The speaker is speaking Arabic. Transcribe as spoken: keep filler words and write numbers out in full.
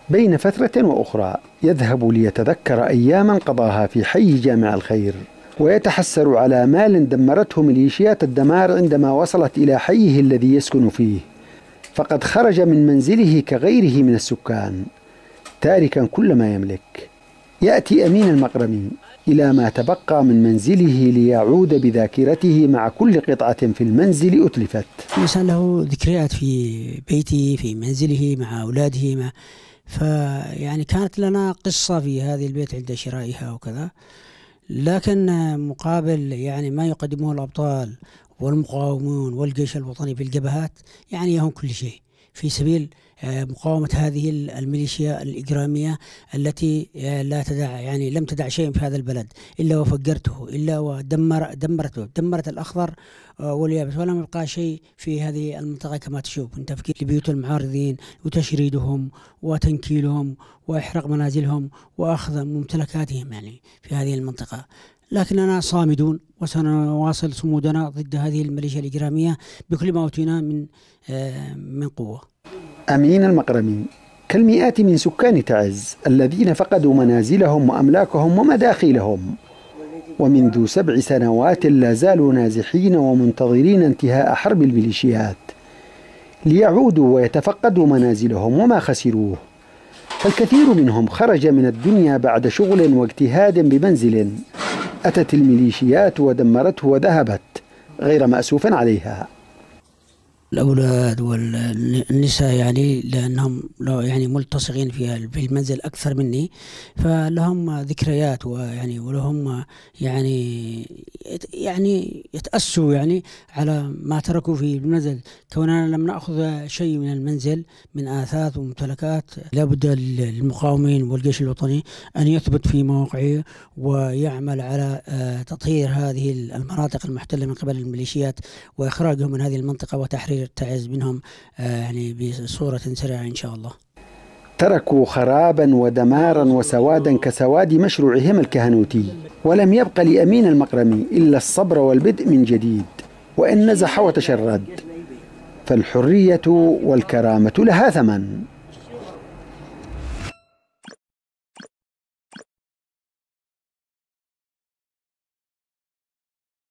بين فترة وأخرى يذهب ليتذكر أياما قضاها في حي جامع الخير، ويتحسر على مال دمرته ميليشيات الدمار عندما وصلت إلى حيه الذي يسكن فيه، فقد خرج من منزله كغيره من السكان تاركا كل ما يملك. يأتي أمين المقرمي إلى ما تبقى من منزله ليعود بذاكرته مع كل قطعة في المنزل أتلفت. الإنسان له ذكريات في بيته، في منزله، مع أولاده، مع فيعني كانت لنا قصة في هذه البيت عند شرائها وكذا، لكن مقابل يعني ما يقدمه الأبطال والمقاومون والجيش الوطني في الجبهات يعني يهم كل شيء في سبيل مقاومة هذه الميليشيا الإجرامية التي لا تدع يعني لم تدع شيء في هذا البلد إلا وفجرته، إلا ودمر دمرته دمرت الأخضر واليابس، ولم يبقى شيء في هذه المنطقة كما تشوف من تفكير لبيوت المعارضين وتشريدهم وتنكيلهم وإحراق منازلهم وأخذ ممتلكاتهم يعني في هذه المنطقة. لكننا صامدون وسنواصل صمودنا ضد هذه الميليشيا الإجرامية بكل ما أوتينا من من قوة. أمين المقرمي كالمئات من سكان تعز الذين فقدوا منازلهم وأملاكهم ومداخلهم، ومنذ سبع سنوات لا زالوا نازحين ومنتظرين انتهاء حرب الميليشيات ليعودوا ويتفقدوا منازلهم وما خسروه. فالكثير منهم خرج من الدنيا بعد شغل واجتهاد بمنزل أتت الميليشيات ودمرته وذهبت غير مأسوف عليها. الأولاد والنساء يعني لأنهم يعني ملتصقين في المنزل أكثر مني، فلهم ذكريات ويعني ولهم يعني يعني يتأسوا يعني على ما تركوا في المنزل. كوننا لم نأخذ شيء من المنزل من آثاث وممتلكات، لابد للمقاومين والجيش الوطني أن يثبت في موقعه ويعمل على تطهير هذه المناطق المحتلة من قبل الميليشيات وإخراجهم من هذه المنطقة وتحرير تعز منهم يعني بصورة سريعة إن شاء الله. تركوا خرابا ودمارا وسوادا كسواد مشروعهم الكهنوتي، ولم يبق لأمين المقرمي إلا الصبر والبدء من جديد، وإن نزح وتشرد فالحرية والكرامة لها ثمن.